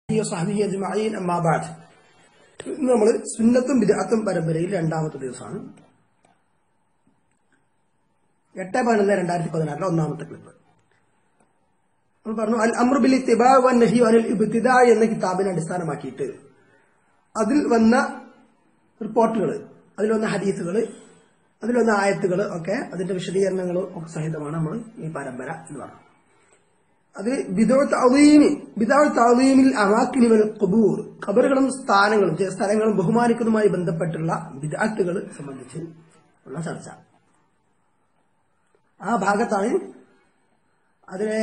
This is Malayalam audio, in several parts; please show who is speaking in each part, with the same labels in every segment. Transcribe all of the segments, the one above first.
Speaker 1: وصحبه أجمعين أما بعد നമ്മൾ സുന്നത്തും ബിദ്അത്തും പരമ്പരയിൽ രണ്ടാമത്തെ ദിവസമാണ് 8/11/2016 ഒന്നാമത്തെ ക്ലിപ്പ് നമ്മൾ പറഞ്ഞു അൽ അംറു ബിൽ ഇത്തിബാ വൻ നഹി അനിൽ ഇബ്തിദാ എന്ന കിതാബിനെ അടിസ്ഥാനമാക്കിയിട്ട് അതിൽ വന്ന റിപ്പോർട്ടുകൾ അതിൽ വന്ന ഹദീസുകൾ അതിൽ വന്ന ആയത്തുകൾ ഒക്കെ അതിന്റെ വിശദീകരണങ്ങൾ ഒക്കെ സഹിതമാണ് നമ്മൾ ഈ പരമ്പര എന്ന് പറഞ്ഞു അത് ബിദഅത്തുൽ അമാകിനി വൽ ഖുബൂർ ഖബറുകളും സ്ഥലങ്ങളും ബഹുമാനിക്കുന്നതുമായി ബന്ധപ്പെട്ടുള്ള ബിദ്അത്തുകൾ സംബന്ധിച്ച് ഉള്ള ചർച്ച ആ ഭാഗത്താണ് അതിലെ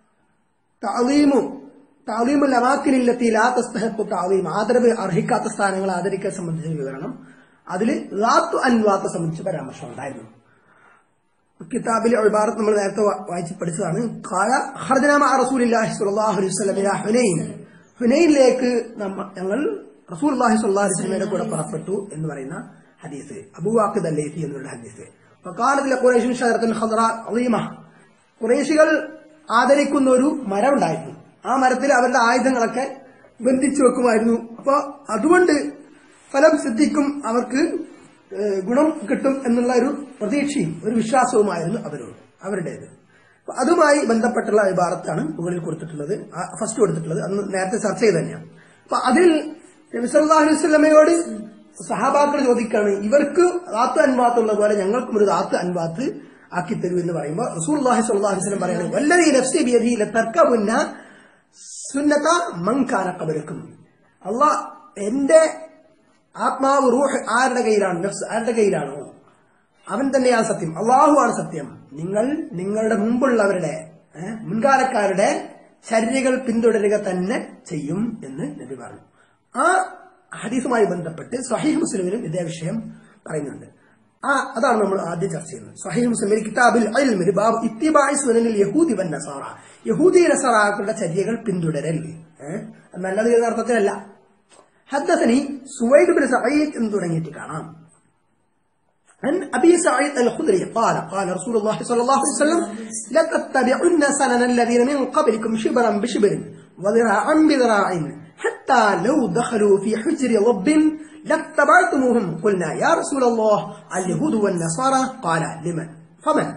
Speaker 1: തഅലീമുൽ അമാകിനി ലത്തി ലാ തസ്തഹിഖു തഅലീം ആദരവ് അർഹിക്കാത്ത സ്ഥാനങ്ങൾ ആദരിക്കാൻ സംബന്ധിച്ച വിവരണം അതിൽ ലാത്തു അൻവാത്തെ സംബന്ധിച്ച് പരാമർശം ഉണ്ടായിരുന്നു കിതാബിലെ ഇബാറത്ത് നമ്മൾ നേരത്തെ വായിച്ച് പഠിച്ചതാണ് ഖാല ഖർജനാ മഅ റസൂലില്ലാഹി സ്വല്ലല്ലാഹു അലൈഹി വസല്ലം ഇലാ ഹുനൈനിലേക്ക് ഞങ്ങൾ റസൂലുള്ളാഹി സ്വല്ലല്ലാഹു അലൈഹി വസല്ലമയുടെ കൂടെ പുറപ്പെട്ടു എന്ന് പറയുന്ന ഹദീസ് അബൂ വാഖിദ് അൽ-ലൈഥി എന്നുള്ള ഹദീസ് ഫഖാലത് ലഖുറൈശുൻ ഷജറത്തുൻ ഖദ്റാ അളീമ ഖുറൈശികൾ ആദരിക്കുന്ന ഒരു മരം ഉണ്ടായിരുന്നു ആ മരത്തിൽ അവരുടെ ആയുധങ്ങളൊക്കെ ബന്ധിച്ചു വെക്കുമായിരുന്നു അപ്പോൾ അതുകൊണ്ട് ഫലം സിദ്ധിക്കും അവർക്ക് ഗുണം കിട്ടും എന്നുള്ള ഒരു പ്രതീക്ഷയും ഒരു വിശ്വാസവുമായിരുന്നു അവരുടേത് അതുമായി ബന്ധപ്പെട്ടുള്ള ഇബാറത്താണ് മുകളിൽ കൊടുത്തിട്ടുള്ളത് ഫസ്റ്റ് കൊടുത്തിട്ടുള്ളത് അന്ന് നേരത്തെ ചർച്ച ചെയ്ത് തന്നെയാണ് അപ്പൊ അതിൽ നബി സല്ലല്ലാഹു അലൈഹി വസല്ലമയോട് സഹാബാക്കൾ ചോദിക്കാണ് ഇവർക്ക് ദാത്ത് അൻവാത്തുള്ള പോലെ ഞങ്ങൾക്കും ഒരു ദാത്ത് അൻവാത്ത് ആക്കി തരൂ എന്ന് പറയുമ്പോൾ റസൂലുള്ളാഹി സ്വല്ലല്ലാഹു അലൈഹി വസല്ലം പറയുന്നത് വല്ലദീ നഫ്സി ബിയദിഹി ലതർകബുന്ന സുന്നത മൻ കാന ഖബലക്കും അല്ലാഹ് എന്റെ ആത്മാവ് റൂഹ് ആരുടെ കയ്യിലാണ് നഫ്സ് ആരുടെ കയ്യിലാണോ അവൻ തന്നെയാണ് സത്യം അള്ളാഹുവാണ് സത്യം നിങ്ങൾ നിങ്ങളുടെ മുമ്പുള്ളവരുടെ മുൻകാലക്കാരുടെ ചര്യകൾ പിന്തുടരുക തന്നെ ചെയ്യും എന്ന് നബി പറഞ്ഞു ആ ഹദീസുമായി ബന്ധപ്പെട്ട് സ്വഹീഹ് മുസ്ലിമിലും ഇതേ വിഷയം പറയുന്നുണ്ട് അതാണ് നമ്മൾ ആദ്യം ചർച്ച ചെയ്യുന്നത് സ്വഹീഹ് മുസ്ലിമിൽ കിതാബുൽ ഇൽമി ബാബ് ഇത്തിബാഇ സുനനിൽ യഹൂദി വൻ നസാറ യഹൂദി നസാറാക്കളുടെ ചര്യകൾ പിന്തുടരൽ നല്ലത് എന്ന അർത്ഥത്തിലല്ല حدثني سويد بن سعيد ان തുടങ്ങിയിട്ട് കാണാം عن ابي سعيد الخدري قال قال رسول الله صلى الله عليه وسلم لا تتبعن سنن الذين من قبلكم شبرا بشبر وذراعا بذراع حتى لو دخلوا في حجر ضب لاتبعتموهم قلنا يا رسول الله اليهود والنصارى قال لمن فمن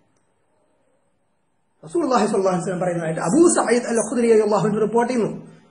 Speaker 1: رسول الله صلى الله عليه وسلم പറയുന്നതായിട്ട് അബൂ സഈദ് അൽ ഖുദരി റളിയല്ലാഹു അൻഹു റിപ്പോർട്ട് ചെയ്യുന്നു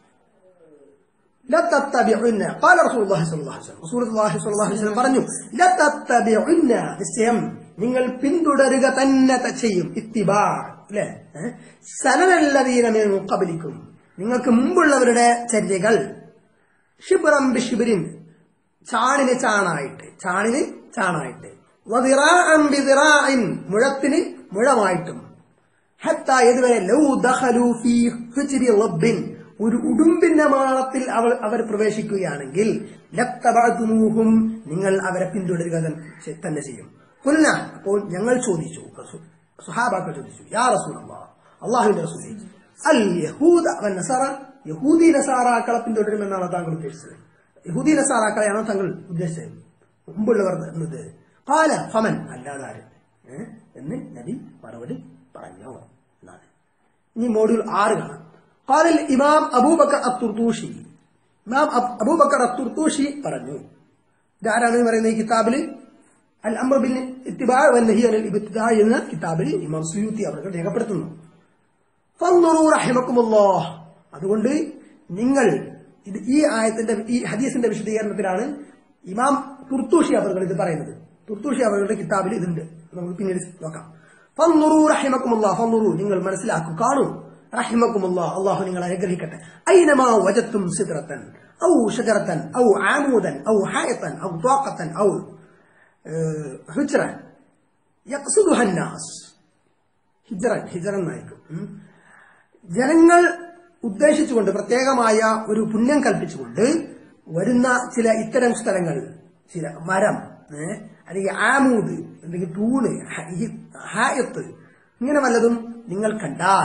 Speaker 1: لتتبعن قال رسول الله صلى الله عليه وسلم رسول الله صلى الله عليه وسلم പറഞ്ഞു لتتبعن നിശ്ചയം നിങ്ങൾ പിന്തുടരുക തന്നെ ചെയ്യും ഇത്തിബാ അല്ലേ സനനല്ലദീന മിൻ ഖബലിക്കും നിങ്ങൾക്ക് മുമ്പുള്ളവരുടെ ചര്യകൾ ശിബ്റൻ ബിശിബ്രിൻ ചാണിന് ചാണായിട്ട് വദിറാഅൻ ബിദിറാഇൻ മുഴത്തിന് മുഴമായിട്ടും ഹത്താ ഇതുവരെ ലൗ ദഖലു ഫീ ഹുജ്രി റബ്ബിൻ ഒരു ഉടുമ്പിന്റെ മാളത്തിൽ അവർ പ്രവേശിക്കുകയാണെങ്കിൽ ലത്തബഅതുമൂഹും നിങ്ങൾ അവരെ പിന്തുടരുക തന്നെ ചെയ്യും ഖുൽന അപ്പോൾ ഞങ്ങൾ ചോദിച്ചു സ്വഹാബാക്കൾ ചോദിച്ചു യാ റസൂലല്ലാഹ് അല്ലാഹുവിന്റെ റസൂലേ അൽ യഹൂദ വൻ നസാറ യഹൂദി നസാറാക്കളെ പിന്തുടരുമെന്നാണ് താങ്കൾ ഉദ്ദേശിച്ചത് യഹൂദി നസാറാക്കളെയാണോ താങ്കൾ ഉദ്ദേശിച്ചത് മുമ്പുള്ളവർ എന്നത് ഖാല ഫമൻ അല്ലാതാര് എന്ന് നബി മറുപടി പറഞ്ഞു എന്നാണ് ഇനി മോഡ്യൂൾ 6 കാണാം قال الإمام أبو بكر الطرطوشي إمام أبو بكر الطرطوشي പറഞ്ഞു ഇതാരാണ് പറയുന്ന ഈ കിതാബിൽ അൽ അംർ ബിൽ ഇത്തിബാ വൻ നഹി അനിൽ ഇബ്തിദാ എന്ന കിതാബിൽ ഇമാം സുയൂത്തി അവർ രേഖപ്പെടുത്തുന്നു ഫൻദുറു റഹിമക്കുമുല്ലാഹ് അതുകൊണ്ട് നിങ്ങൾ ഈ ആയത്തിന്റെ ഈ ഹദീസിന്റെ വിശദീകരണത്തിലാണ് ഇമാം തുർത്തൂഷി അവർ ഇത് പറയുന്നത് തുർത്തൂഷി അവരുടെ കിതാബിൽ ഇതുണ്ട് നമുക്ക് പിന്നീട് നോക്കാം ഫൻദുറു റഹിമക്കുമുല്ലാഹ് ഫൻദുറു നിങ്ങൾ മനസ്സിലാക്കൂ കാണൂ رحمكم الله الله നിങ്ങൾ അനുഗ്രഹിക്കട്ടെ اينما وجدتم سدرة او شجرة او عمودا او حائطا او طاقة او حجرة يقصدها الناس ഹിജറ എന്നായിരിക്കും ജനങ്ങൾ ഉദ്ദേശിച്ചുകൊണ്ട് പ്രത്യേകമായ ഒരു പുണ്യം കൽപ്പിച്ചുകൊണ്ട് വരുന്ന ചില ഇത്തരം സ്ഥലങ്ങൾ ചില മരം അല്ലെങ്കിൽ ആമൂദ് അല്ലെങ്കിൽ തൂണ് ഹായത്ത് ഇങ്ങനെ വല്ലതും നിങ്ങൾ കണ്ടാൽ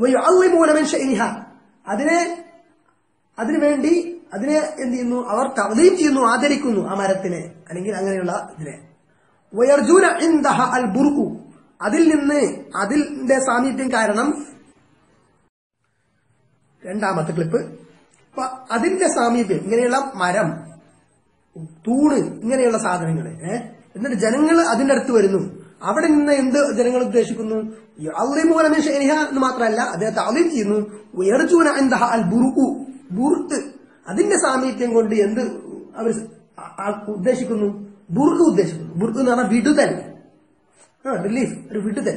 Speaker 1: അതിനുവേണ്ടി അതിനെ എന്ത് ചെയ്യുന്നു അവർ തഅദീം ചെയ്യുന്നു ആദരിക്കുന്നു ആ മരത്തിനെ അല്ലെങ്കിൽ അങ്ങനെയുള്ള ഇതിനെ വയർജൂന ഇൻദഹ അൽ ബുർഉ അതിന്റെ സാമീപ്യം കാരണം രണ്ടാമത്തെ ക്ലിപ്പ് അപ്പൊ അതിന്റെ സാമീപ്യം ഇങ്ങനെയുള്ള മരം, തൂണ്, ഇങ്ങനെയുള്ള സാധനങ്ങൾ എന്നിട്ട് ജനങ്ങൾ അതിന്റെ അടുത്ത് വരുന്നു. അവിടെ നിന്ന് എന്ത് ജനങ്ങൾ ഉദ്ദേശിക്കുന്നു? എന്ന് മാത്രമല്ല, അദ്ദേഹത്തെ അലീം ചെയ്യുന്നു. ഉയർച്ചൂന എന്താ അൽ ബുറുഖു, ബുറുത്ത്, അതിന്റെ സാമീപ്യം കൊണ്ട് എന്ത് അവർ ഉദ്ദേശിക്കുന്നു? ബുറുഖ് ഉദ്ദേശിക്കുന്നു. ബുറുഖ് എന്ന് പറഞ്ഞാൽ വിടുതൽ, റിലീഫ്, ഒരു വിടുതൽ.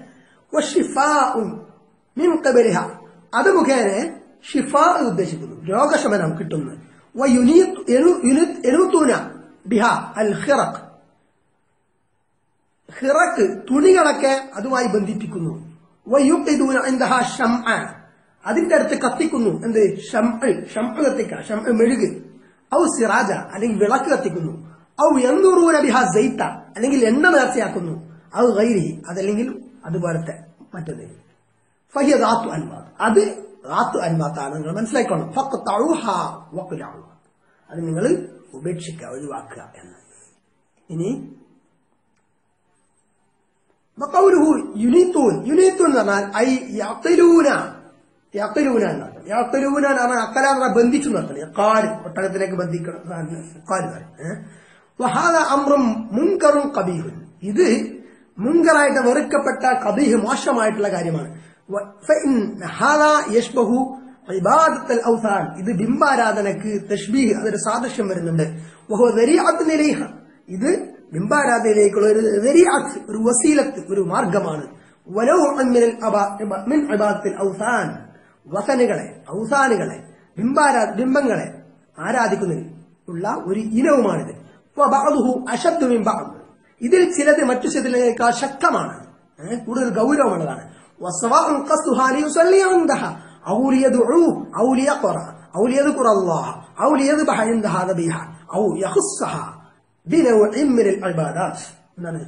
Speaker 1: അത് മുഖേന ഷിഫാ ഉദ്ദേശിക്കുന്നു, രോഗശമനം കിട്ടുന്നു. ഹിറക്ക്, തുണികളൊക്കെ അതുമായി ബന്ധിപ്പിക്കുന്നു. അതിന്റെ അടുത്ത് കത്തിക്കുന്നു. എന്ത്? ഷംഅ് കത്തിക്കുക, ഷംഅ് മെഴുക്. ഔ സിറാജ, അല്ലെങ്കിൽ വിളക്ക് കത്തിക്കുന്നു. ഔ യൻദുറൂന ബിഹാ സൈത, അല്ലെങ്കിൽ എണ്ണ നേർച്ചയാക്കുന്നു. ഔ ഗൈരിഹി, അതല്ലെങ്കിൽ അതുപോലത്തെ മറ്റേത്. ഫഹിയ ദാത്തു അൻവാത്ത്, അത് ദാത്തു അൻവാത്താണ്. നിങ്ങൾ മനസ്സിലാക്കണം. ഫഖ്തഉഹാ വഖ്ലഉ, അത് നിങ്ങൾ ഉപേക്ഷിക്കുക, ഒഴിവാക്കുക എന്ന്. ഇനി വഖൗലുഹു യുനീത്തൂൻ, യുനീത്തൂൻ എന്ന് പറഞ്ഞാൽ ഐ യഖ്ലൂന, യഖ്ലൂന എന്നർത്ഥം. യഖ്ലൂന എന്ന് പറഞ്ഞാൽ അക്കലാ ബന്ധിച്ചു എന്നർത്ഥം. യഖാല്, ഒട്ടകത്തിലേക്ക് ബന്ധിക്കണം. വഹാദാ അംറും മുൻകറും ഖബീഹുൻ, ഇത് മുൻകറായിട്ട് വെറുക്കപ്പെട്ട ഖബീഹ്, മോശമായിട്ടുള്ള കാര്യമാണ്. ഹാദാ യശ്ബഹു ഇബാദത്തുൽ ഔസാൻ, ഇത് ബിംബാരാധനക്ക് തശ്ബീഹ്, അതൊരു സാദൃശ്യം വരുന്നുണ്ട്. വഹുവ ദരീഅത്തുൻ ഇലൈഹ, ഇത് ബിംബാരാധനയിലേക്കുള്ള ഒരു ദരീഅത്ത്, ഒരു വസീലത്ത്, ഒരു മാർഗമാണ്. വലൗ മിൻ ഇബാദത്തുൽ ഔസാൻ, വസനുകളെ, ഔസാനുകളെ, ബിംബങ്ങളെ ആരാധിക്കുന്നതിൽ ഉള്ള ഒരു ഇനവുമാണിത്. വബഅദുഹു അശദ്ദു മിൻ ബഅദ്, ഇതിൽ ചിലത് മറ്റു ചിലതിനേക്കാൾ ശക്തമാണ്, കൂടുതൽ ഗൗരവമുള്ളതാണ്. വസവാഉൻ ഖസ്ദുഹാ ലിയുസല്ലി ഇൻദഹാ ഔ ലിയദ്ഉ ഔ ലിയഖറ ഔ ലിയദ്കുറ അല്ലാഹ് ഔ ലിയദ്ബഹ ഇൻദഹാ ദബീഹ ഔ യഖസ്സഹാ ബിനൗഇൻ മിനൽ ഇബാദാത്ത് എന്നാണ്.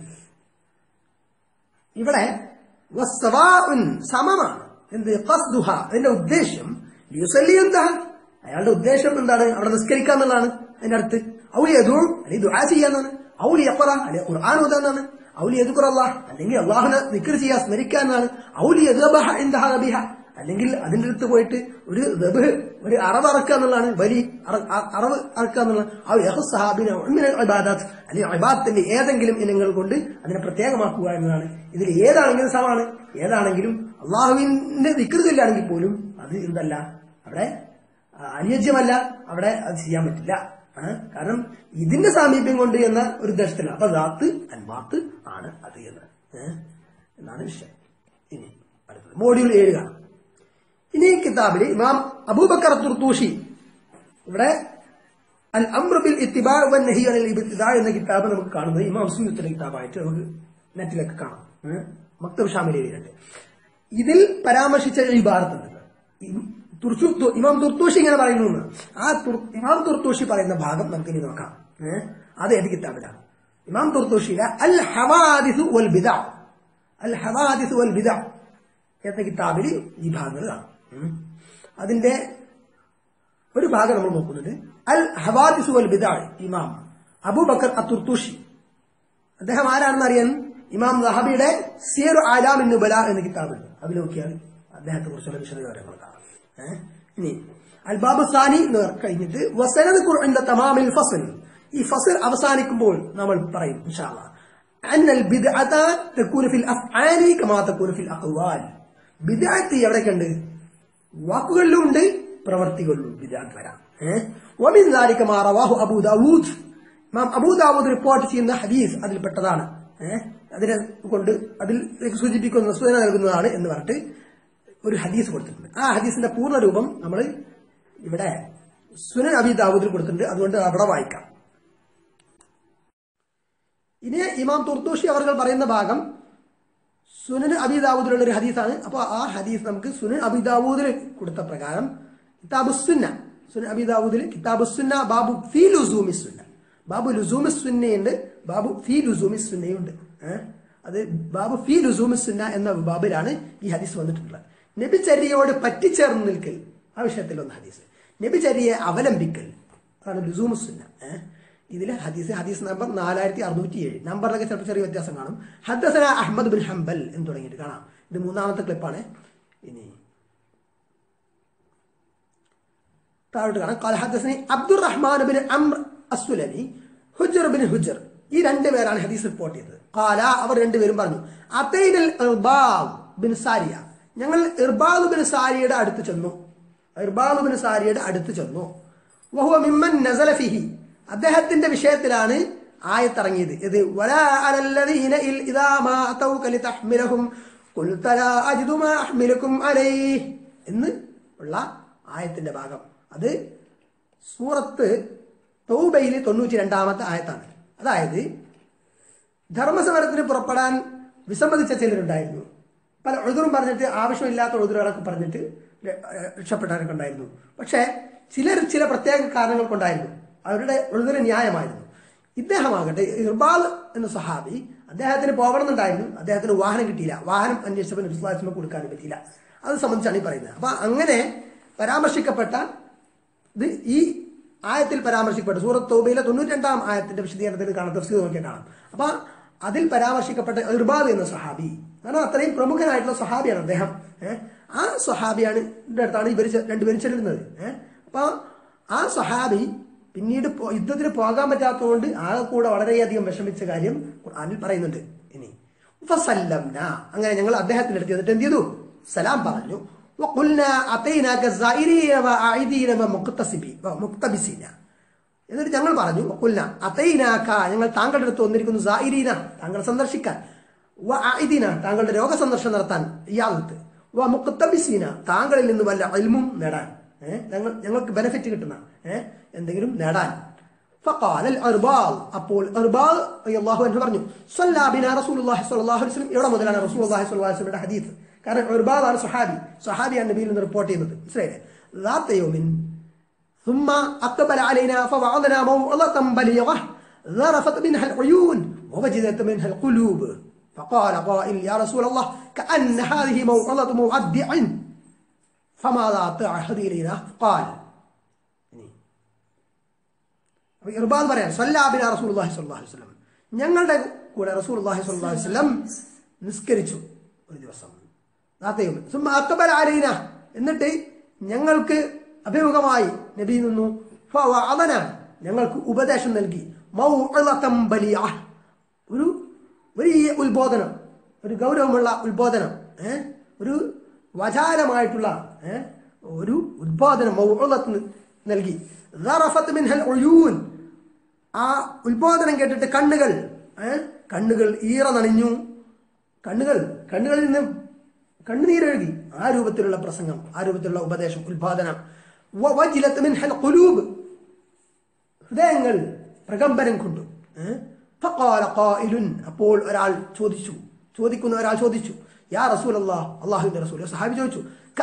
Speaker 1: ഇവിടെ വസവാഉൻ സമമാണ്. എന്ത്? ഖസ്ദുഹാ, അതിന്റെ ഉദ്ദേശം ലിയുസല്ലി ഇൻദഹാ, അയാളുടെ ഉദ്ദേശം എന്താണ്? അവിടെ നിസ്കരിക്കുക എന്നുള്ളതാണ് അതിന്റെ അടുത്ത്. ഔ ലിയദ്ഉ, അല്ലെങ്കിൽ ദുആ ചെയ്യാന്നാണ്. ഔ ലിയഖറ, അല്ലെങ്കിൽ ഖുർആൻ ഓതാന്നാണ്. ഔ ലിയദ്കുറ അല്ലാഹ്, അല്ലെങ്കിൽ അല്ലാഹുവിനെ ദിക്ർ ചെയ്യാ, സ്മരിക്കാന്നാണ്. ഔ ലിയദ്ബഹ ഇൻദഹാ ദബീഹ, അല്ലെങ്കിൽ അതിന്റെ അടുത്ത് പോയിട്ട് ഒരു ദബ്ഹ്, ഒരു അറവ് അറക്കുക എന്നുള്ളതാണ്, ബലി അറവ് അറക്കുക എന്നുള്ളത്. ഔ യഖസ്സഹാ ബിനൗഇൻ മിനൽ ഇബാദാത്ത്, അല്ലെങ്കിൽ ഇബാദത്തിന്റെ ഏതെങ്കിലും ഇനങ്ങൾ കൊണ്ട് അതിനെ പ്രത്യേകമാക്കുക എന്നതാണ്. ഇതിൽ ഏതാണെങ്കിലും സമാണ്, ഏതാണെങ്കിലും അള്ളാഹുവിന്റെ ദിക്ർ ചൊല്ലുകയാണെങ്കിൽ പോലും അത് എന്തല്ല, അവിടെ അനുയോജ്യമല്ല, അവിടെ അത് ചെയ്യാൻ പറ്റില്ല. കാരണം ഇതിന്റെ സാമീപ്യം കൊണ്ട് എന്ന ഒരു ഉദ്ദേശത്തിലാണ്. അപ്പൊ ദാത്ത് അൻവാത്ത് ആണ് അത് എന്നാണ് വിഷയം. ഇനി അടുത്തത് മോഡ്യൂൾ 7 കാണാം. ഇനി കിതാബിൽ ഇമാം അബൂബക്കർ തുർത്തൂഷി ഇവിടെ അൽ അംറു ബിൽ ഇത്തിബാ വൻ നഹി അനിൽ ഇബ്തിദാ എന്ന കിതാബ് നമുക്ക് കാണുന്നത് ഇമാം മുസ്ലിമിന്റെ കിതാബായിട്ട് നമുക്ക് നെറ്റിലൊക്കെ കാണാം. മക്തബ് ഷാമിലിലുണ്ട്. ഇതിൽ പരാമർശിച്ച ഇബാറത്തുണ്ട്. ഇമാം തുർത്തൂഷി ഇങ്ങനെ പറയുന്നു. ആ ഇമാം തുർത്തൂഷി പറയുന്ന ഭാഗം നമുക്ക് ഇനി നോക്കാം. അത് ഏത് കിതാബിലാണ്? ഇമാം തുർത്തൂഷിയിലെ അൽ ഹവാദിസു വൽ ബിദഅ, അൽ ഹവാദിസു വൽ ബിദഅ എന്ന കിതാബിൽ ഈ ഭാഗങ്ങൾ കാണാം. അതിന്റെ ഒരു ഭാഗം നമ്മൾ നോക്കുന്നത് അൽ ഹവാദിസു വൽ ബിദഅ, ഇമാം അബൂബക്കർ അത്തുർത്തൂഷി. അദ്ദേഹം ആരാണെന്ന് അറിയാൻ ഇമാം ദഹബിയുടെ സിയറു അലാമിൻ നുബല എന്ന കിതാബുണ്ട്. അതിൽ നോക്കിയാൽ അദ്ദേഹത്തെ കുറിച്ചുള്ള വിശദവിവരങ്ങൾ കാണാം. ഇനി അൽ ബാബു സാനി എന്ന് കഴിഞ്ഞിട്ട് വസനദ്കുർ ഇൻദ തമാമിൽ ഫസ്ൽ, ഈ ഫസ്ൽ അവസാനിക്കുമ്പോൾ നമ്മൾ പറയും ഇൻഷാ അല്ലാഹ് അന്നൽ ബിദ്അത തകൂന ഫിൽ അഫ്ആലി കമാ തകൂന ഫിൽ അഖ്വാൽ. ബിദ്അത്ത് എവിടെയൊക്കെയുണ്ട്? വാക്കുകളിലും ഉണ്ട്, പ്രവർത്തികളിലും ബിദ്അത്ത് വരാം. വമിൻ ദാലിക മാ റവാഹു അബൂ ദാവൂദ്, ഇമാം അബൂ ദാവൂദ് റിപ്പോർട്ട് ചെയ്യുന്ന ഹദീസ് അതിൽപ്പെട്ടതാണ്. അതിനെ കൊണ്ട് അതിൽ സൂചിപ്പിക്കുന്ന സൂചന നൽകുന്നതാണ് എന്ന് പറഞ്ഞിട്ട് ഒരു ഹദീസ് കൊടുത്തിട്ടുണ്ട്. ആ ഹദീസിന്റെ പൂർണ്ണ രൂപം നമ്മൾ ഇവിടെ സുനൻ അബീ ദാവൂദിൽ കൊടുത്തിട്ടുണ്ട്. അതുകൊണ്ട് അവിടെ വായിക്കാം. ഇനി ഇമാം തുർത്തൂഷി അവർ പറയുന്ന ഭാഗം സുനൻ അബീ ദാവൂദിലുള്ള ഒരു ഹദീസാണ്. അപ്പോൾ ആ ഹദീസ് നമുക്ക് സുനൻ അബീ ദാവൂദിൽ കൊടുത്ത പ്രകാരം കിതാബുസ്സുന്ന, സുനൻ അബീ ദാവൂദിൽ കിതാബുസ്സുന്ന ബാബു ഫീ ലുസൂമിസ് സുന്ന, ബാബു ലുസൂമിസ് സുന്നയുണ്ട്, ബാബു ഫീ ലുസൂമിസ് സുന്നയുണ്ട്. അത് ബാബു ഫീ ലുസൂമിസ് സുന്ന എന്ന ബാബിലാണ് ഈ ഹദീസ് വന്നിട്ടുള്ളത്. നബിചര്യയോട് പറ്റിച്ചേർന്ന് നിൽക്കൽ, ആ വിഷയത്തിലൊന്ന് ഹദീസ്. നബിചര്യയെ അവലംബിക്കൽ, അതാണ് ലുസൂമുസ് സുന്ന. ഇതിലെ ഹദീസ് നമ്പർ 4607. നമ്പറിലൊക്കെ ചിലപ്പോൾ ചെറിയ വ്യത്യാസം കാണും. ഹദ്ദസന അഹ്മദ് ബിൻ ഹംബൽ എന്ന് തുടങ്ങിയിട്ട് കാണാം. ഇത് 3ാമത്തെ ക്ലിപ്പാണ്. ഇനി താഴോട്ട് കാണാം. ഖാല ഹദ്ദസനി Abdurrahman bin Amr Assulami Hujr bin Hujr. ഈ രണ്ടുപേരാണ് ഹദീസ് റിപ്പോർട്ട് ചെയ്തത്. ഖാല അവർ രണ്ടുപേരും പറഞ്ഞു അതൈനൽ ഇർബാദ് ബിൻ സാരിയ, ഞങ്ങൾ ഇർബാദ് ബിൻ സാരിയുടെ അടുത്ത് ചെന്നു. ഇർബാദ് ബിൻ സാരിയുടെ അടുത്ത് ചെന്നു. വഹുവ മിമ്മൻ നസല ഫിഹി, അദ്ദേഹത്തിന്റെ വിഷയത്തിലാണ് ആയത്തിറങ്ങിയത്. ഇത് വലാ അലല്ലദീന ഇദാ മാ അതൗക ലിതഹ്മിലഹും ഖുൽത ലാ അജിദു മാ അഹ്മിലുകും അലൈഹി എന്ന് ഉള്ള ആയത്തിന്റെ ഭാഗം. അത് സൂറത്ത് തൗബയിൽ 92-ാമത്തെ ആയത്താണ്. അതായത് ധർമ്മസമരത്തിന് പുറപ്പെടാൻ വിസമ്മതിച്ച ചിലരുണ്ടായിരുന്നു. പല ഉദുറും പറഞ്ഞിട്ട് ആവശ്യമില്ലാത്ത ഉദുറുകളൊക്കെ പറഞ്ഞിട്ട് രക്ഷപ്പെടാനൊക്കെ ഉണ്ടായിരുന്നു. പക്ഷേ ചില പ്രത്യേക കാരണങ്ങൾ കൊണ്ടായിരുന്നു അവരുടെ ഉദുറ് ന്യായമായിരുന്നു. ഇദ്ദേഹമാകട്ടെ ഇർബാദ് എന്ന സഹാബി, അദ്ദേഹത്തിന് പോകണമെന്നുണ്ടായിരുന്നു. അദ്ദേഹത്തിന് വാഹനം കിട്ടിയില്ല. വാഹനം അന്വേഷിച്ചപ്പോൾ നബി സ്വല്ലല്ലാഹു അലൈഹി വസല്ലം കൊടുക്കാനും പറ്റിയില്ല. അത് സംബന്ധിച്ചാണ് ഈ പറയുന്നത്. അപ്പൊ അങ്ങനെ പരാമർശിക്കപ്പെട്ട ഇത് ഈ ആയത്തിൽ പരാമർശിക്കപ്പെട്ട സൂറത്ത് തൗബയിലെ 92-ാം ആയത്തിന്റെ വിശദീകരണത്തിൽ കാണാം, തഫ്സീർ നോക്കിയാൽ കാണാം. അപ്പൊ അതിൽ പരാമർശിക്കപ്പെട്ട ഇർബാദ് എന്ന സഹാബി, കാരണം അത്രയും പ്രമുഖനായിട്ടുള്ള സഹാബിയാണ് അദ്ദേഹം. ആ സഹാബിയാണ് അടുത്താണ് ഇവർ രണ്ടുപേരും ചെല്ലുന്നത്. അപ്പൊ ആ സഹാബി പിന്നീട് യുദ്ധത്തിന് പോകാൻ പറ്റാത്തതുകൊണ്ട് ആകെ കൂടെ വളരെയധികം വിഷമിച്ച കാര്യം ഖുർആനിൽ പറയുന്നുണ്ട്. ഇനി ഫസല്ലംന, അങ്ങനെ ഞങ്ങൾ അദ്ദേഹത്തിന്റെ അടുത്ത് എന്നിട്ട് എന്ത് ചെയ്തു? സലാം പറഞ്ഞു. എന്നിട്ട് ഞങ്ങൾ പറഞ്ഞു ഞങ്ങൾ താങ്കളുടെ അടുത്ത് വന്നിരിക്കുന്നു സായിരീന, താങ്കൾ സന്ദർശിക്കാൻ, താങ്കളുടെ രോഗസന്ദർശനം നടത്താൻ, ഇയാളത്ത് മുഖത്തബിസീന, താങ്കളിൽ നിന്ന് വല്ല ഇൽമും നേടാൻ, ഞങ്ങൾക്ക് ബെനിഫിറ്റ് കിട്ടുന്ന എന്തെങ്കിലും നേടാൻ. ഫഖാല അൽ-ഇർബാദ്, അപ്പോൾ ഇർബാദ് റളിയല്ലാഹു അൻഹു പറഞ്ഞു സ്വല്ലല്ലാ ബിനാ റസൂലുള്ളാഹി സ്വല്ലല്ലാഹു അലൈഹി വസല്ലം. ഇവിടെ മുതലാണ് റസൂലുള്ളാഹി സ്വല്ലല്ലാഹു അലൈഹി വസല്ലമയുടെ ഹദീസ്. കാരണം ഇർബാദാണ് സഹാബിയാണ് നബിയിൽ നിന്ന് റിപ്പോർട്ട് ചെയ്യുന്നത്. മനസ്സിലായില്ലേ? ذات يوم ثم أقبل علينا فوعظنا موعظة بليغة ذرفت منها العيون ووجدت منها القلوب فقال قائل يا رسول الله كأن هذه موعظة مودع فماذا تعهد إلينا؟ قال ഇർബാദ് പറയാൻ സ്വല്ലല്ലാ ബിനാ റസൂലുള്ളാഹി സ്വല്ലല്ലാഹു അലൈഹി വസല്ലം, ഞങ്ങളുടെ കൂടെ റസൂലുള്ളാഹി സ്വല്ലല്ലാഹു അലൈഹി വസല്ലം നിസ്കരിച്ചു ഒരു ദിവസം. എന്നിട്ട് ഞങ്ങൾക്ക് അഭിമുഖമായി നബി നിന്നു. ഞങ്ങൾക്ക് ഉപദേശം നൽകി. ഒരു വലിയ ഉത്ബോധനം, ഒരു ഗൗരവമുള്ള ഉത്ബോധനം, ഒരു വചാരമായിട്ടുള്ള ഒരു ഉത്ബോധനം നൽകി. ആ ഉത്ബോധനം കേട്ടിട്ട് കണ്ണുകൾ ഈറ നണിഞ്ഞു. കണ്ണുകളിൽ നിന്ന് കണ്ണുനീരൊഴുകി. ആ രൂപത്തിലുള്ള പ്രസംഗം, ആ രൂപത്തിലുള്ള ഉപദേശം, ഉത്ബോധനം. ഹൃദയങ്ങൾ പ്രകമ്പനം കൊണ്ടു. അപ്പോൾ ഒരാൾ ചോദിച്ചു യാ റസൂലല്ലാഹ്, അല്ലാഹുവിന്റെ റസൂൽ. സഹാബി ചോദിച്ചു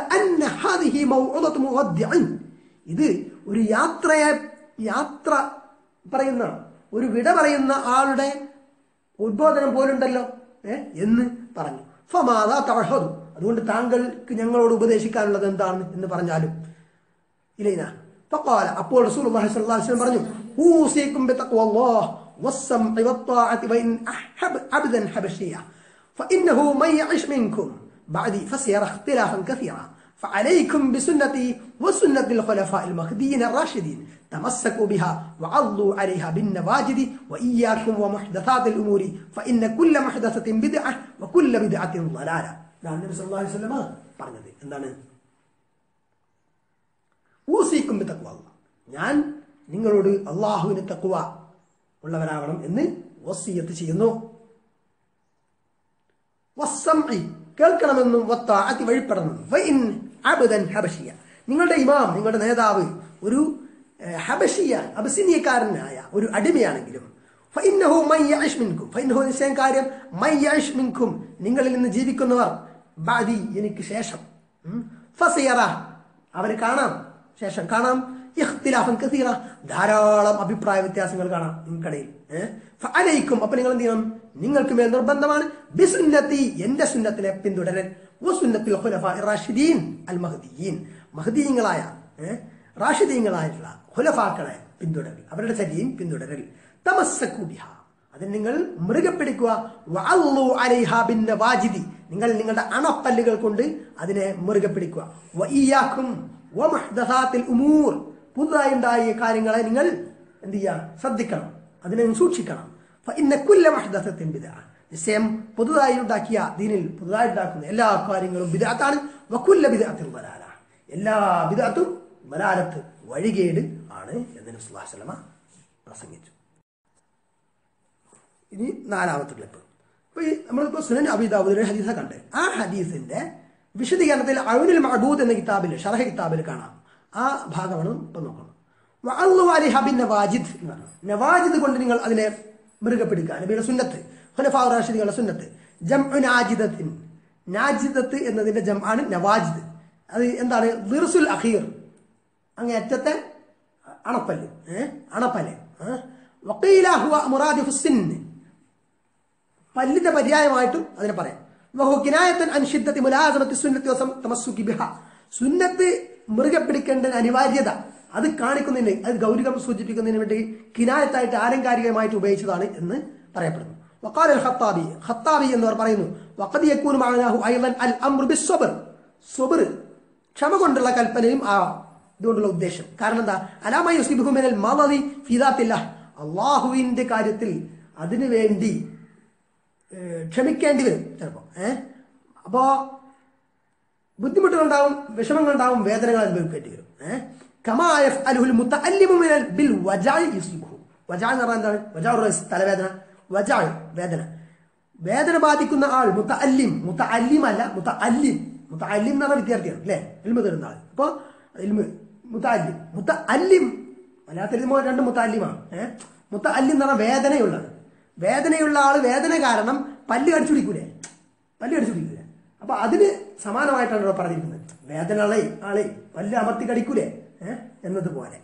Speaker 1: ഇത് ഒരു യാത്ര പറയുന്ന, ഒരു വിട പറയുന്ന ആളുടെ ഉദ്ബോധനം പോലുണ്ടല്ലോ എന്ന് പറഞ്ഞു. ഫമാദാ തഅഹദു, അതുകൊണ്ട് താങ്കൾക്ക് ഞങ്ങളോട് ഉപദേശിക്കാനുള്ളത് എന്താണ് എന്ന് പറഞ്ഞാലും ഇലൈന. ഫഖാല, അപ്പോൾ റസൂലുള്ളാഹി സ്വല്ലല്ലാഹു അലൈഹി വസല്ലം പറഞ്ഞു ഊസികും ബിതഖ്വല്ലാഹ് വസ്സംഇ വത്വാഅതി വഇൻ അബ്ദൻ ഹബശിയ ഫഇന്നഹു മൻ യഇശ് മിൻകും ബഅദി ഫസയറ ഇഖ്തിലാഫൻ കസീറ فعليكم بسنتي وسنة الخلفاء المهديين الراشدين تمسكوا بها وعضوا عليها بالنواجذ وإياكم ومحدثات الأمور فإن كل محدثة بدعة وكل بدعة ضلالة. النبي صلى الله عليه وسلم പറഞ്ഞത് എന്താണ്? ഊസിക്കും ബിതഖ്വ, ഞാൻ നിങ്ങളോട് അല്ലാഹുവിനെ തഖ്വ ഉള്ളവരാവണം എന്ന് വസിയത്ത് ചെയ്യുന്നു. വസ്സംഇ, കേൾക്കണമെന്നും വത്താഅതി, വഴിപ്പെടണം. വഇൻ അബ്ദൻ ഹബശിയ, നിങ്ങളുടെ ഇമാം, നിങ്ങളുടെ നേതാവ് ഒരു ഹബശിയ, അബിസിനിയക്കാരനായ ഒരു അടിമയാണെങ്കിലും ഫഇന്നഹു മൻ യഇശ് മിൻകും, ഫഇന്നഹു നിശ്ചയം കാര്യം, മൻ യഇശ് മിൻകും, നിങ്ങളിൽ നിന്ന് ജീവിക്കുന്നവർ, ബഅദി, എനിക്ക് ശേഷം, ഫസയറ, അവന് കാണാം, ശേഷം കാണാം, ഇഖ്തിലാഫൻ കസീറ, ധാരാളം അഭിപ്രായ വ്യത്യാസങ്ങൾ കാണാം നിങ്ങൾക്കിടയിൽ. ഫഅലൈക്കും, അപ്പോൾ നിങ്ങൾ എന്ത് ചെയ്യണം? നിങ്ങൾക്ക് മേൽ നിർബന്ധമാണ് ബിസുന്നത്തി, എന്റെ സുന്നത്തിനെ പിന്തുടരൽ, വസുന്നത്തിൽ ഖുലഫാഇർ റാഷിദീൻ അൽ മഹ്ദിയീൻ, മഹ്ദിയീങ്ങളായ റാഷിദീങ്ങളായിട്ടുള്ള ഖുലഫാക്കളെ പിന്തുടരൽ, അവരുടെ ചര്യയും പിന്തുടരൽ. തമസ്സകു ബിഹാ, അതിന് നിങ്ങൾ മുറുകെ പിടിക്കുക. വഅല്ലു അലൈഹാ ബിന്നവാജിദി, നിങ്ങൾ നിങ്ങളുടെ അണപ്പല്ലുകൾ കൊണ്ട് അതിനെ മുറുകെ പിടിക്കുക. വഇയ്യാകും വമുഹ്ദസാത്തിൽ ഉമൂർ, പുതുതായി ഉണ്ടായ കാര്യങ്ങളെ നിങ്ങൾ എന്ത് ചെയ്യുക, ശ്രദ്ധിക്കണം, അതിനെ സൂക്ഷിക്കണം. ഇന്ന കുല്ല മുഹ്ദസത്തിൻ ബിദ്അ, നിശ്ചയം പുതുതായി ഉണ്ടാക്കിയ ദീനിൽ പുതുതായി ഉണ്ടാക്കുന്ന എല്ലാ കാര്യങ്ങളും ബിദ്അത്താണ്. വകുല്ല ബിദ്അത്തിൻ ദലാല, എല്ലാ ബിദ്അത്തും ദലാലത്ത്, വഴികേട് ആണ് എന്ന് നബി സല്ലല്ലാഹു അലൈഹി വസല്ലമ പ്രസംഗിച്ചു. ഇനി 4ാമത്തെ ക്ലിപ്പ്. അപ്പൊ നമ്മളിപ്പോ സുനൻ അബീ ദാവൂദിലെ ഹദീസ കണ്ട്, ആ ഹദീസിന്റെ വിശദീകരണത്തിൽ ഔനുൽ മഅബൂദ് എന്ന കിതാബിൽ, ഷറഹ് കിതാബിൽ കാണാം. ആ ഭാഗമാണ് ഇപ്പൊ നോക്കുന്നത്. വഅള്ളു അലൈഹ ബിൻ നവാജിദ് എന്ന് പറഞ്ഞു. നവാജിദ് കൊണ്ട് നിങ്ങൾ അതിനെ മുറുകെ പിടിക്കുക. നബിയുടെ സുന്നത്ത്, ഖുലഫാഉർ റാഷിദീങ്ങളുടെ സുന്നത്ത്. ജംഉ നാജിദത്തിൻ, നാജിദത്ത് എന്നതിന്റെ ജംആണ് നവാജിദ്. അത് എന്താണ്? ദിർസുൽ അഖീർ, അങ്ങേറ്റത്തെ അണപ്പല്ല്, അണപ്പല്ല്. വഖീല ഹുവ മുറാദിഫുസ് സിന്ന്, പല്ലിന്റെ പര്യായമായിട്ടും അതിനെ പറയാം. വഹു കിനായത്തൻ അൻ ശിദ്ദത്തി മുലാസമത്തി സുന്നത്തി വതമസ്സുകി ബിഹാ, സുന്നത്ത് മുറുകെ പിടിക്കേണ്ട അനിവാര്യത അത് കാണിക്കുന്നതിന്, അത് ഗൗരവം സൂചിപ്പിക്കുന്നതിന് വേണ്ടി കിനായത്തായിട്ട് ആലങ്കാരികമായിട്ട് ഉപയോഗിച്ചതാണ് എന്ന് പറയപ്പെടുന്നു. വഖാല അൽ ഖത്താബി, ഖത്താബി എന്നവർ പറയുന്നു, വഖദ് യകൂനു മഅനാഹു അയ്ളൻ അൽ അംറു ബിസ്സബ്ർ, സബ്ർ, ക്ഷമ കൊണ്ടുള്ള കൽപ്പനയും ആ ഇതുകൊണ്ടുള്ള ഉദ്ദേശം. കാരണം എന്താ? അലാമ യുസിബുഹു മിനൽ മളദി ഫീ ദാത്തില്ലാഹ്, അല്ലാഹുവിന്റെ കാര്യത്തിൽ അതിനു വേണ്ടി ക്ഷമിക്കേണ്ടി വരും ചിലപ്പോ. അപ്പോ ബുദ്ധിമുട്ടുകളുണ്ടാവും, വിഷമങ്ങളുണ്ടാവും, വേദനകൾ അനുഭവിക്കേണ്ടി വരും. കമാ യഫ്അലുൽ മുതഅല്ലിമു മിനൽ ബിൽ വജഅ യുസിബുഹു, വജഅ എന്ന് പറഞ്ഞാൽ എന്താണ്? വജഅഉർ റഅസ്, തലവേദന, വജഅ വേദന, വേദന ബാധിക്കുന്ന ആൾ. മുതഅല്ലിം, മുതഅല്ലിം അല്ല, മുതഅല്ലിം. മുതഅല്ലിം എന്ന് പറഞ്ഞ വിദ്യാർത്ഥിയാണ് അല്ലേ, ഇൽമു തരുന്ന ആൾ. അപ്പൊ ഇൽമു മുതഅല്ലിം, മുതഅല്ലിം മലയാളത്തിൽ 2 മുതഅല്ലിമാണ്. മുതഅല്ലിം എന്ന് പറഞ്ഞാൽ വേദനയുള്ളത്. വേദനയുള്ള ആള് വേദന കാരണം പല്ല് കടിച്ചു പിടിക്കൂലേ, പല്ല് കടിച്ചു പിടിക്കൂലേ. അപ്പൊ അതിന് സമാനമായിട്ടാണ് ഇവിടെ പറഞ്ഞിരിക്കുന്നത്. വേദന ആളെ പല്ല് അമർത്തി കടിക്കൂലേ എന്നതുപോലെ.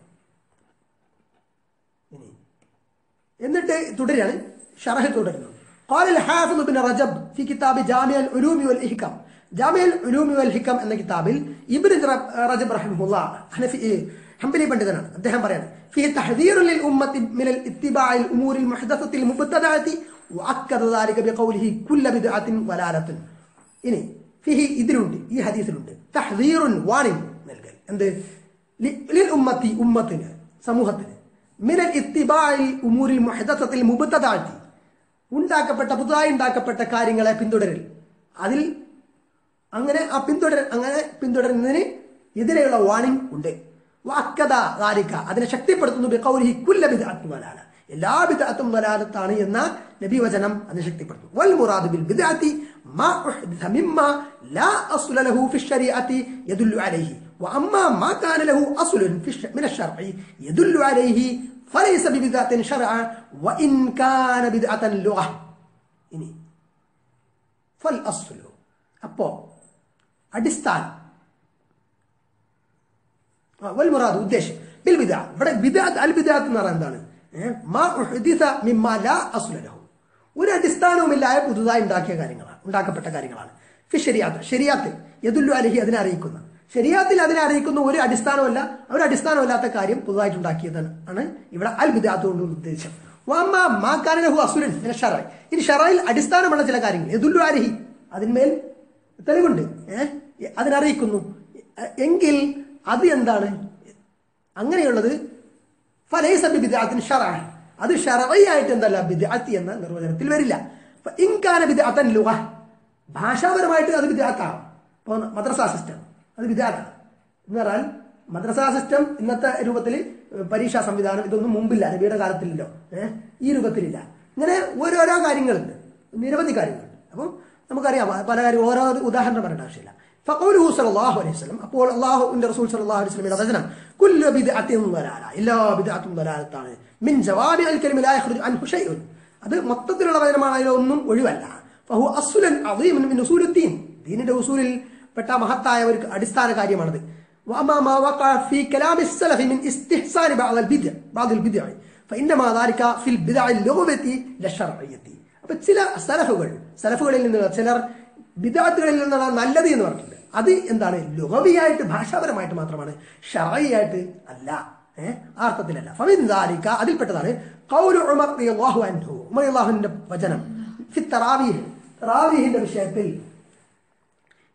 Speaker 1: എന്നിട്ട് തുടരുകയാണ്, ഷറഹ് തുടരുന്നു. قال الحافظ ابن رجب في كتاب جامع العلوم والحكم, ജാമിഉൽ ഉലൂമി വൽ ഹിക്കം എന്ന കിതാബിൽ ഇബ്നു റജബ് റഹിമഹുല്ലാഹ് ഹംബലി പണ്ഡിതനാണ്. അദ്ദേഹം പറയാണ്, ഫീ തഹ്ദീറുൽ ലിൽ ഉമ്മത്തി മിനൽ ഇത്തിബാഇൽ ഉമൂരിൽ മുഹ്ദസത്തിൽ മുബ്തദഅതി വഅക്കദ ദാലിക ബിഖൗലിഹി കുല്ല ബിദ്അത്തിൻ വലാലത്തുൻ. ഇനി ഫീഹി, ഇതിലുണ്ട്, ഈ ഹദീസിലുണ്ട്, തഹ്ദീറുൻ, വാണിംഗ് നൽകൽ. എന്ത്? ലിൽ ഉമ്മത്തി, ഉമ്മത്തിന്, സമൂഹത്തിന്, മിനൽ ഇത്തിബാഇൽ ഉമൂരിൽ മുഹ്ദസത്തിൽ മുബ്തദഅതി, ഉണ്ടാക്കപ്പെട്ട, പുതുതായി ഉണ്ടാക്കപ്പെട്ട കാര്യങ്ങളെ പിന്തുടരൽ. അതിൽ അങ്ങനെ പിന്തുടരുന്നതിന് എതിരെയുള്ള വാണിംഗ് ഉണ്ട്. വഅക്കദ ദാലിക, അതിനെ ശക്തിപ്പെടുത്തുന്നു, ബിഖൗലിഹി കുല്ല ബിദ്അത്തിൻ വലാല, എല്ലാ ബിദ്അത്തും വലാലത്താണ് എന്ന നബി വചനം അതിനെ ശക്തിപ്പെടുത്തുന്നു. വൽ മുറാദു ബിൽ ബിദ്അത്തി മാ ഉഹ്ദിസ മിമ്മാ ലാ അസ്ല ലഹു ഫി ശരീഅത്തി യദുല്ലു അലൈഹി വഅമ്മാ മാ കാന ലഹു അസ്ലുൻ മിന അശ്ശർഇ യദുല്ലു അലൈഹി ഫലൈസ ബിബിദ്അത്തിൻ ശർഅ വഇൻ കാന ബിദ്അത്തൻ ലുഗ. ഇനി ഫൽ അസ്ലു, അപ്പോ അടിസ്ഥാനം, വൽ മുറാദ്, ഉദ്ദേശം, ബിൽ ബിദ്അ, ഇവിടെ ബിദ്അത്ത്, അൽ ബിദ്അത്ത് എന്ന് പറഞ്ഞാൽ എന്താണ്? മാ ഉഹ്ദിസ മിമ്മാ ലാ അസ്ല ലഹു, ഒരു അടിസ്ഥാനവുമില്ലാതെ പുതുതായി ഉണ്ടാക്കപ്പെട്ട കാര്യങ്ങളാണ്. ഫി ശരീഅത്ത്, ശരീഅത്തിൽ, യദുല്ലു അലൈഹി, അതിനെ അറിയിക്കുന്ന, ശരീഅത്തിൽ അതിനെ അറിയിക്കുന്ന ഒരു അടിസ്ഥാനമില്ലാത്ത കാര്യം പുതുതായിട്ട് ഉണ്ടാക്കിയതാണ് ആണ് ഇവിടെ അൽ ബിദ്അത്ത് കൊണ്ട് ഉദ്ദേശം. വഅമ്മാ മാ കാന ലഹു അസ്ലുൻ മിന ശർഇ, ഇനി ശർഇൽ അടിസ്ഥാനമുള്ള ചില കാര്യങ്ങൾ, യദുല്ലു അലൈഹി, അതിന്മേൽ തെളിവുണ്ട്, അതിനറിയിക്കുന്നു എങ്കിൽ അത് എന്താണ്? അങ്ങനെയുള്ളത് ഫലൈസ ബിദ്അത്തിൻ ശർഅ, അത് ശർഇയായിട്ട് എന്തല്ല, ബിദ്അത്ത് എന്ന നിർവചനത്തിൽ വരില്ല. ഇൻ കാന ബിദ്അത്തൻ ലുഗ, ഭാഷാപരമായിട്ട് അത് ബിദ്അത്താണ്. ഇപ്പോൾ മദ്രസാ സിസ്റ്റം അത് ബിദ്അത്താണ് എന്ന് പറഞ്ഞാൽ, മദ്രസാ സിസ്റ്റം ഇന്നത്തെ രൂപത്തിൽ, പരീക്ഷാ സംവിധാനം, ഇതൊന്നും മുമ്പില്ല, നബിയുടെ കാലത്തിലല്ലോ, ഈ രൂപത്തിലില്ല. ഇങ്ങനെ ഓരോരോ കാര്യങ്ങളുണ്ട്, നിരവധി കാര്യങ്ങളുണ്ട്. അപ്പം നമുക്കറിയാം പല കാര്യങ്ങൾ, ഓരോ ഉദാഹരണം പറയേണ്ട ആവശ്യമില്ല. ഫഖൗലുഹു സ്വല്ലല്ലാഹു അലൈഹി വസല്ലം, അപ്പോൾ അല്ലാഹുവിന്റെ റസൂൽ സ്വല്ലല്ലാഹു അലൈഹി വസല്ലമയുടെ വചനം, കുല്ലു ബിദ്അത്തിൻ ദലാല, എല്ലാ ബിദ്അത്തും ദലാലത്താണ്. മിൻ ജവാബി അൽ കലിമ ലാ യഖ്റുജു അൻഹു ഷൈഉൻ, അത് മൊത്തത്തിലുള്ള വചനമാണ്, അതിലൊന്നും ഒഴിവല്ല. ഫഹു അസ്ലുൻ അദീമുൻ മിൻ ഉസൂലുദ്ദീൻ, ദീനിന്റെ ഉസൂലിൽ പെട്ട മഹത്തായ ഒരു അടിസ്ഥാന കാര്യമാണത്. വഅമാ മാ വഖഅ ഫീ കലാമി സലഫി മിൻ ഇസ്തിഹ്സാൻ ബഅദ് അൽ ബിദ്അ ഫഇന്നമാ ദാലിക ഫിൽ ബിദ്അഇൽ ലുഗവതി ലശർഇയ്യതി. അപ്പോൾ ചില സലഫുകളിൽ നിന്ന് ചിലർ ബിദ്അത്തുകളിൽ നിന്നാണ് നല്ലത് എന്ന് പറഞ്ഞിട്ടുണ്ട്. അത് എന്താണ്? ലുഗവിയായിട്ട്, ഭാഷാപരമായിട്ട് മാത്രമാണ്, ശർഇയായിട്ട് അല്ല, ആ അർത്ഥത്തിലല്ല. ഫമിൻ ദാലിക, അതിൽപ്പെട്ടതാണ് ഖൗലു ഉമർ റളിയല്ലാഹു അൻഹു, ഉമർ റളിയല്ലാഹുവിന്റെ വചനം, ഫി തറാവീഹ്, തറാവീഹിന്റെ വിഷയത്തിൽ,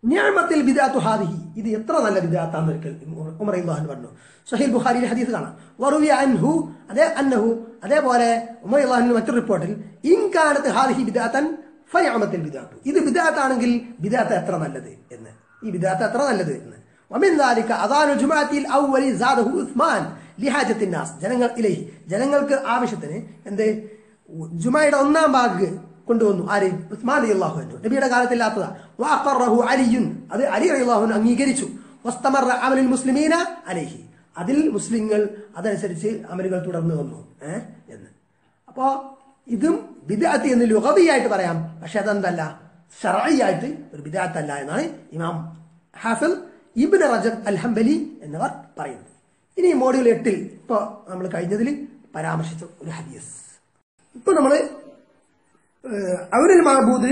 Speaker 1: നിഅമത്തിൽ ബിദ്അത്തു ഹാദിഹി, ഇത് എത്ര നല്ല ബിദ്അത്താണെന്ന് ഒരിക്കൽ ഉമർ റളിയല്ലാഹു അൻഹു പറഞ്ഞു. സഹീഹ് ബുഖാരിയിലെ ഹദീസ് കാണാം. വറുവിയ അൻഹു അതേപോലെ ഉമർ റളിയല്ലാഹു അൻഹു മറ്റൊരു റിപ്പോർട്ടിൽ ഇൻ കാനത്ത് ഹാദിഹി ബിദ്അത്തൻ ഫനിഅമത്തിൽ ബിദ്അത്തു, ഇത് ബിദ്അത്താണെങ്കിൽ ബിദ്അത്ത് എത്ര നല്ലത് എന്ന്, ഈ ബിദ്അത്ത് എത്ര നല്ലത് എന്ന്. വമിൻ ദാലിക അദാനുൽ ജുമുഅത്തിൽ അവ്വലി സാദഹു ഉസ്മാൻ ലിഹാജത്തിൻ നാസ്, ജനങ്ങൾക്ക് ആവശ്യത്തിന് എന്ത് ജുമയുടെ ഒന്നാം ഭാഗ് കൊണ്ടുവന്നു. ആര്? ഉസ്മാൻ റളിയല്ലാഹു അൻഹു. നബിയുടെ കാലത്തില്ലാത്തതാ. വഅഖറഹു അലിയുൻ, അത് അലി റളിയല്ലാഹു അൻഹു അംഗീകരിച്ചു. വസ്തമറ അമലുൽ മുസ്ലിമീന അലൈഹി, അതിൽ മുസ്ലിങ്ങൾ അതനുസരിച്ച് അമലുകൾ തുടർന്നു വന്നു എന്ന്. അപ്പോ ഇതും ബിദ്അത്ത് എന്ന് ലുഗവിയായിട്ട് പറയാം, പക്ഷെ അതെന്തല്ല, ശർഈയായിട്ട് ഒരു ബിദ്അത്ത് അല്ല എന്നാണ് ഇമാം ഹാഫിദ് ഇബ്നു റജബ് അൽ ഹംബലി എന്നിവർ പറയുന്നത്. ഇനി മോഡ്യൂൾ 8 ഇപ്പൊ നമ്മൾ കഴിഞ്ഞതിൽ പരാമർശിച്ച ഒരു ഹദീസ്, ഇപ്പൊ നമ്മള് ഔനുൽ മഅബൂദ്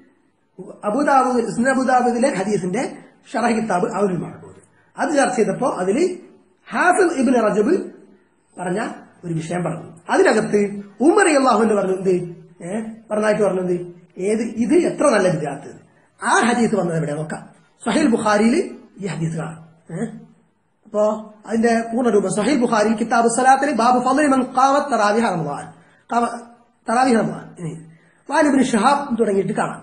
Speaker 1: അബൂദാവൂദിലെ ഹദീസിന്റെ ഷറഹ് കിതാബ് ഔനുൽ മഅബൂദ് അത് ചർച്ച ചെയ്തപ്പോ അതിൽ ഹാഫിദ് ഇബ്നു റജബ് പറഞ്ഞ ഒരു വിഷയം പറഞ്ഞു. അതിനകത്ത് ഉമർ റളിയല്ലാഹു അൻഹു പറഞ്ഞത് പറഞ്ഞത് ഇത് എത്ര നല്ല ബിദ്അത്ത്. ആ ഹദീസ് വന്നത് എവിടെ നോക്കാം. സഹീഹ് ബുഖാരിയിൽ ഈ ഹദീസ് കാണാം. അപ്പോ അതിന്റെ പൂർണ്ണരൂപം സഹീഹ് ബുഖാരി കിതാബ് സലാത്തിൽ ബാബു ഫളി മൻ ഖാമത്ത് തറാവിഹ റമളാൻ വാൻ ഇബ്നു ശിഹാബ് തുടങ്ങിയിട്ട് കാണാം.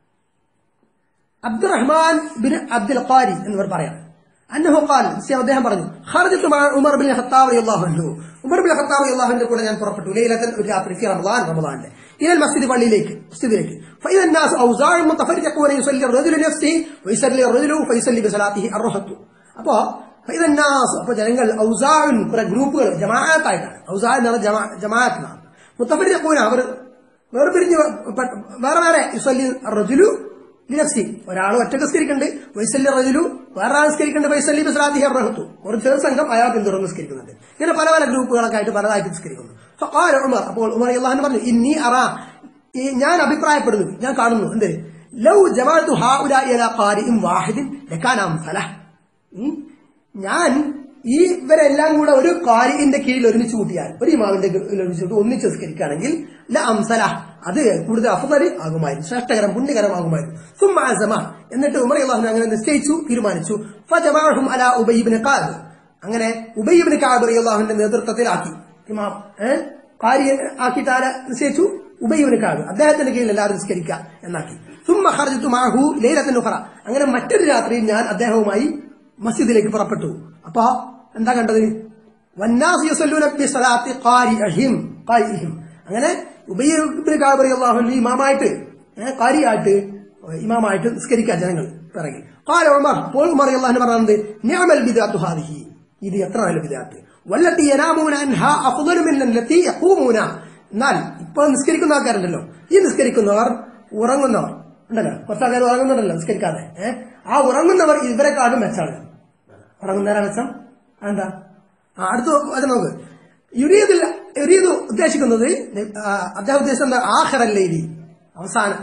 Speaker 1: അബ്ദുറഹ്മാൻ ബിൻ അബ്ദുൽ ഖാരി എന്നിവർ പറയാം. അന്നഹു ഖാൽ, അദ്ദേഹം പറഞ്ഞു, ഖറജതു മഅ ഉമർ ബിൻ ഖത്താബ് റളിയല്ലാഹു അൻഹു, ഉമർ ബിൻ ഖത്താബ് റളിയല്ലാഹു അൻഹു കൂടെ ഞാൻ പുറപ്പെട്ടു. ലൈലത്തൻ, ഒരു രാത്രി, ഫി റമളാനിലെ ഇലൽ മസ്ജിദ്, പള്ളിയിലേക്ക്. ഫഇദ الناس اوزاع متفرقون يصلي الرجل لنفسه ويصلي الرجل فيصلي بصلاته الرهط. അപ്പോ ഫഇദ الناس, അപ്പോൾ ജനങ്ങൾ ഔസാഉൻ, കുറെ ഗ്രൂപ്പുകൾ, ജമാഅത്തായിട്ടാണ്. ഔസാ എന്ന് പറഞ്ഞാൽ ജമാഅത്താണ്. മുതഫരിഖൂന, അവർ വേർപിരിഞ്ഞ് വേറെ. യുസല്ലി الرجل لنفسه, ഒരാൾ ഒറ്റക്ക് നിസ്കരിക്കുന്നുണ്ട്. വൈസല്ലി റജുലു, വേറെ ആൾ നിസ്കരിക്കുന്നുണ്ട്. വൈസല്ലി ബിസ്ലാത്തിഹി അർറഹത്തു, ഒരു ചെറു സംഘം അയാൾ പിന്തുടർന്ന് നിസ്കരിക്കുന്നുണ്ട്. ഇങ്ങനെ പല പല ഗ്രൂപ്പുകളൊക്കെ ആയിട്ട് പലതായിട്ട് നിസ്കരിക്കുന്നു. ഫഖാല ഉമർ, അപ്പോൾ ഉമർ റളിയല്ലാഹു അൻഹു പറഞ്ഞു, ഇന്നി അറാ, ഞാൻ അഭിപ്രായപ്പെടുന്നു, ഞാൻ കാണുന്നു, എന്ത്, ലൗ ജമഅതു ഹൗലാഇ ഇലാ ഖാരിഇൻ വാഹിദിൻ ലകാന അംസലഹ, ഞാൻ ഈ ഇവരെല്ലാം കൂടെ ഒരു ഖാരിഇന്റെ കീഴിൽ ഒരുമിച്ച് കൂട്ടിയാൽ, ഒരു ഇമാമിന്റെ കീഴിൽ ഒന്നിച്ച് നിസ്കരിക്കുകയാണെങ്കിൽ ല അംസലഹ, അത് കൂടുതൽ അഫ്ളൽ ആകുമായിരുന്നു, ശ്രേഷ്ഠകരം, പുണ്യകരമാകുമായിരുന്നു. സുമ്മ അസമ, എന്നിട്ട് ഉമർ റളിയല്ലാഹു അൻഹു അങ്ങനെ നിശ്ചയിച്ചു, തീരുമാനിച്ചു. ഫജമഅഹും അലാ ഉബൈ ഇബ്നു കഅബ്, അങ്ങനെ ഉബൈ ഇബ്നു കഅബ് റളിയല്ലാഹു അൻഹുവിന്റെ നേതൃത്വത്തിലാക്കി, ഇമാം ഖാരി ആക്കിയിട്ട് ആരെ നിശ്ചയിച്ചു? ഉബൈ ഇബ്നു കഅബ്, അദ്ദേഹത്തിന്റെ കീഴിൽ എല്ലാവരും നിസ്കരിക്കുക എന്നാക്കി. സുമ്മ ഖറജതു മഅഹു ലൈലത്തൻ ഉഖറ, അങ്ങനെ മറ്റൊരു രാത്രിയിൽ ഞാൻ അദ്ദേഹവുമായി മസ്ജിദിലേക്ക് പുറപ്പെട്ടു. അപ്പൊ എന്താ കണ്ടത്? വന്നാസ് യുസല്ലൂന ബിസലാത്തി ഖാരിഇഹിം, അങ്ങനെ ഉബൈ ഇബ്നു കഅബ് റളിയല്ലാഹു അൻഹു ഇമാമായിട്ട്, ഖാരിയായിട്ട് ഇമാമായിട്ട് നിസ്കരിക്കാൻ ജനങ്ങൾ പിറകെ. ഖാല ഉമർ, അപ്പോൾ ഉമർ റളിയല്ലാഹു അൻഹു പറഞ്ഞത്, നിഅമൽ ബിദ്അത്തു ഹാദിഹി, ഇത് എത്ര നല്ല ബിദ്അത്ത്. വല്ലത്തി യനാമൂന അൻഹാ അഫ്ളലു മിൻ അല്ലത്തി യഖൂമൂന, എന്നാൽ ഇപ്പോൾ നിസ്കരിക്കുന്ന ആൾക്കാരുണ്ടല്ലോ, ഈ നിസ്കരിക്കുന്നവർ, ഉറങ്ങുന്നവർ ഉണ്ടല്ലോ, കുറച്ച് ആൾക്കാർ ഉറങ്ങുന്നുണ്ടല്ലോ നിസ്കരിക്കാതെ, ആ ഉറങ്ങുന്നവർ ഇവരെക്കാളും മെച്ചാണ്. ഉറങ്ങുന്നവരാ മെച്ചം. എന്താ? അടുത്ത് അത് നോക്ക്. യുരീദ് ഉദ്ദേശിക്കുന്നത്, അദ്ദേഹം ഉദ്ദേശിച്ചത് ആഖിറല്ലൈലി, അവസാനം,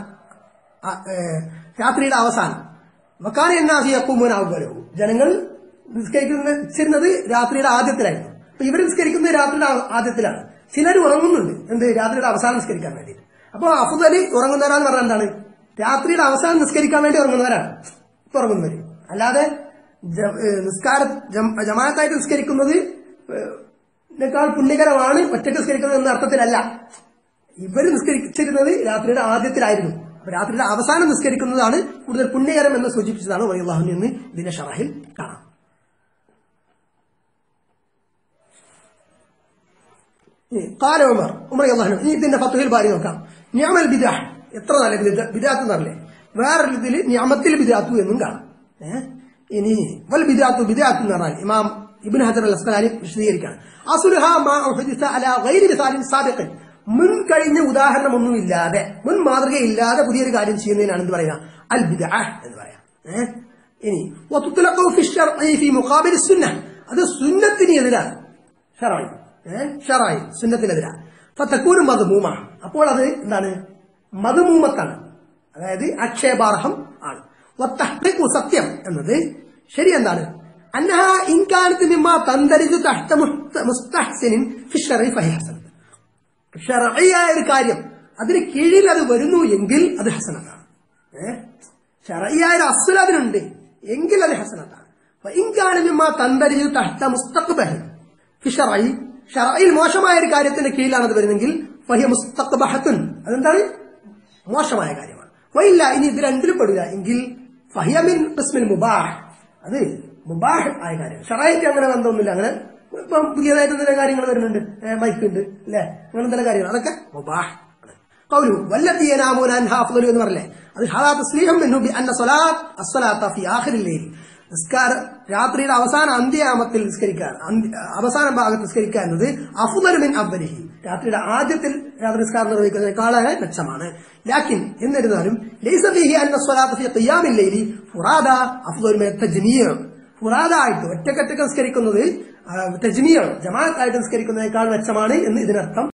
Speaker 1: രാത്രിയുടെ അവസാനം. വകാന അന്നാസു യഖൂമൂന അവ്വലഹു, ജനങ്ങൾ നിസ്കരിച്ചിരുന്നത് രാത്രിയുടെ ആദ്യത്തിലായിരുന്നു. അപ്പൊ ഇവർ നിസ്കരിക്കുന്നത് രാത്രിയുടെ ആദ്യത്തിലാണ്. ചിലർ ഉറങ്ങുന്നുണ്ട്, എന്ത്, രാത്രിയുടെ അവസാനം നിസ്കരിക്കാൻ വേണ്ടി. അപ്പൊ അഫ്ളല് ഉറങ്ങുന്നവരാന്ന് പറഞ്ഞാൽ എന്താണ്? രാത്രിയുടെ അവസാനം നിസ്കരിക്കാൻ വേണ്ടി ഉറങ്ങുന്നവരാണ് ഉറങ്ങുന്നവര്. അല്ലാതെ ജമാഅത്തായിട്ട് നിസ്കരിക്കുന്നത് േക്കാൾ പുണ്യകരമാണ് ഒറ്റയ്ക്ക് നിസ്കരിക്കുന്നത് എന്ന അർത്ഥത്തിലല്ല. ഇവർ നിസ്കരിച്ചിരുന്നത് രാത്രിയുടെ ആദ്യത്തിലായിരുന്നു. അപ്പൊ രാത്രിയുടെ അവസാനം നിസ്കരിക്കുന്നതാണ് കൂടുതൽ പുണ്യകരം എന്ന് സൂചിപ്പിച്ചതാണ് റളിയല്ലാഹു അൻഹു എന്ന് ഇതിന്റെ ഷറഹിൽ കാണാം. ഖാല ഉമർ റളിയല്ലാഹു അൻഹു, ഇതിന്റെ ഫത്ഹുൽ ബാരി നോക്കാം. നിഅമൽ ബിദ്അ, എത്ര നല്ല ബിദ്അത്ത് എന്നറിയില്ലേ. വേറൊരു ഇതിൽ നിഅമത്തിൽ ബിദ്അത്തു എന്നും കാണാം. ഇനി വൽ ബിദ്അത്തു, ബിദ്അത്ത് എന്ന് പറഞ്ഞാൽ ഇമാം ഇബ്നു ഹജർ അൽ അസ്ഖലാനി വിശദീകരിക്കുകയാണ്. അസ്ലുഹാ മാ ഉഹദിസ അലാ ഗൈരി മിസാലിൻ സാബിഖൻ, മുൻ കഴിഞ്ഞ ഉദാഹരണമൊന്നുമില്ലാതെ, മുൻ മാതൃകയില്ലാതെ പുതിയൊരു കാര്യം ചെയ്യുന്നതിനാണ് എന്ത് പറയുക? അൽ ബിദ്അ എന്ന് പറയാം. ഇനി വതുത്ലഖു ഫി ശർഇ ഫി മുഖാബിൽ സുന്നഹ്, അത് സുന്നത്തിന് എതിരാണ്. ഷറഈ സുന്നത്തിനെതിരാണ്. ഫതകൂനു മദ്മൂമ, അപ്പോൾ അത് എന്താണ്? മദ്മൂമത്താണ്, അതായത് ആക്ഷേപാർഹം ആണ്. വതഹ്ഖീഖു, സത്യം എന്നത് ശരി എന്താണ്? അന്നഹാ ഇൻ കാനത് മിമ്മാ തൻദരിജു തഹ്ത മുസ്തഹ്സിനിൻ ഫി ശർഇ ഫഹി ഹസൻ, ഷർഈയായ ഒരു കാര്യം അതിന് കീഴിൽ അത് വരുന്നു എങ്കിൽ അത് ഹസനത്താണ്. ശറഈയായ ഒരു അസ്ൽ അതിനുണ്ട് എങ്കിൽ അത് ഹസനത്താണ്. ഇൻകാനുമിമ്മ തന്തരിജു തഹ്ത മുസ്തഖ്ബഹ് ഫി ശറഈ, ശറഈൽ മോശമായ ഒരു കാര്യത്തിന്റെ കീഴിലാണ് അത് വരുന്നെങ്കിൽ ഫഹിയ മുസ്തഖ്ബഹത്തുൻ, അതെന്താണ് മോശമായ കാര്യമാണ്. വയില്ല ഇനി ഇത് രണ്ടിലും പെടില്ല എങ്കിൽ ഫഹിയ മിൻ ഖിസ്മിൽ മുബാഹ്, അത് മുബാഹ് ആയ കാര്യം. ശറഈക്ക് അങ്ങനെ ബന്ധമൊന്നുമില്ല. അങ്ങനെ ഇപ്പം പുതിയതായിട്ട് ചില കാര്യങ്ങൾ വരുന്നുണ്ട്, മൈക്ക് ഉണ്ട് അല്ലെ, അങ്ങനെ ചില കാര്യങ്ങൾ അതൊക്കെ മുബാഹ്. ഖൗലു വല്ലത്തി യനാമൂന അൻഹാ അഫ്ളലു എന്ന് പറഞ്ഞില്ലേ, അത് ഹദാ തസ്ലീഹും മിൻഹു ബി അന്ന അസ്സലാത്ത ഫി ആഖിറിൽ ലൈൽ, നിസ്കാരം രാത്രിയുടെ അവസാന അന്ത്യയാമത്തിൽ നിസ്കരിക്കാൻ, അവസാന ഭാഗത്ത് നിസ്കരിക്കുക എന്നത് അഫ്ളലു മിൻ അവ്വലിഹി, രാത്രിയുടെ ആദ്യത്തിൽ രാത്രി നിസ്കാരം നിർവഹിക്കുന്നതിനേക്കാളെ മെച്ചമാണ്. ലാക്കിൻ എന്നിരുന്നാലും ലൈസ ഫീഹി അന്ന സ്വലാത്ത ഫി ഖിയാമിൽ ലൈലി ഫുറാദ അഫ്ളലു മിൻ തജ്മീഅ്, ഫുറാദായിട്ട് ഒറ്റക്കൊറ്റക്ക് നിസ്കരിക്കുന്നത് തജ്മീഅ് ജമാഅത്തായിട്ട് നിസ്കരിക്കുന്നതിനേക്കാൾ മെച്ചമാണ് എന്ന് ഇതിനർത്ഥം.